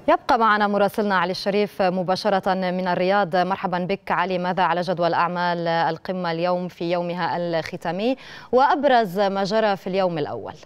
يبقى معنا مراسلنا علي الشريف مباشرة من الرياض. مرحبا بك علي، ماذا على جدول أعمال القمة اليوم في يومها الختامي وأبرز ما جرى في اليوم الأول؟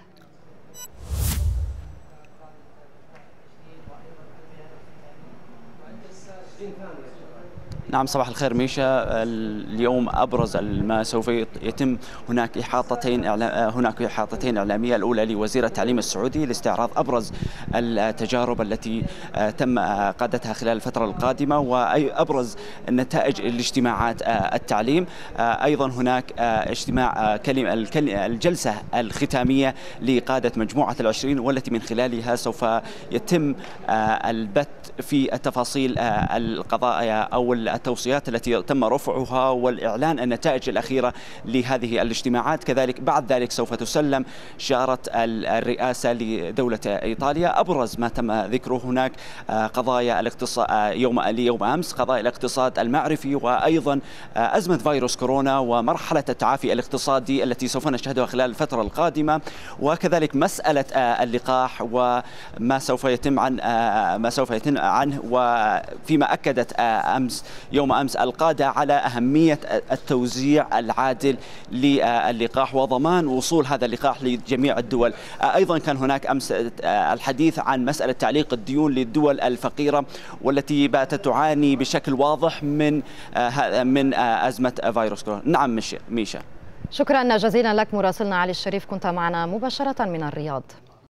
نعم، صباح الخير ميشا. اليوم أبرز ما سوف يتم هناك إحاطتين إعلامية، الأولى لوزير التعليم السعودي لاستعراض أبرز التجارب التي تم قادتها خلال الفترة القادمة وأبرز نتائج الاجتماعات التعليم. أيضا هناك اجتماع الجلسة الختامية لقادة مجموعة ال20 والتي من خلالها سوف يتم البت في التفاصيل القضايا أو التوصيات التي تم رفعها والإعلان النتائج الأخيرة لهذه الاجتماعات. كذلك بعد ذلك سوف تسلم شارة الرئاسة لدولة إيطاليا. أبرز ما تم ذكره هناك قضايا الاقتصاد ليوم أمس، قضايا الاقتصاد المعرفي وأيضا أزمة فيروس كورونا ومرحلة التعافي الاقتصادي التي سوف نشهدها خلال الفترة القادمة، وكذلك مسألة اللقاح وما سوف يتم عنه. وفيما أكدت يوم أمس القادة على أهمية التوزيع العادل للقاح وضمان وصول هذا اللقاح لجميع الدول. أيضا كان هناك أمس الحديث عن مسألة تعليق الديون للدول الفقيرة والتي باتت تعاني بشكل واضح من أزمة فيروس كورونا. نعم ميشا. شكرا جزيلا لك مراسلنا علي الشريف، كنت معنا مباشرة من الرياض.